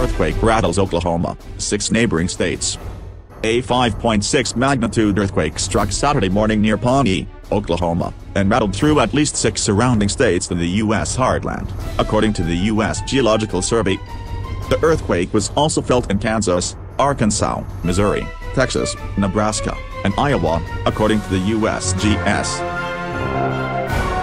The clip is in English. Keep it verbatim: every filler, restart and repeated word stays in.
Earthquake rattles Oklahoma, six neighboring states. A five point six magnitude earthquake struck Saturday morning near Pawnee, Oklahoma, and rattled through at least six surrounding states in the U S heartland, according to the U S Geological Survey. The earthquake was also felt in Kansas, Arkansas, Missouri, Texas, Nebraska, and Iowa, according to the U S G S.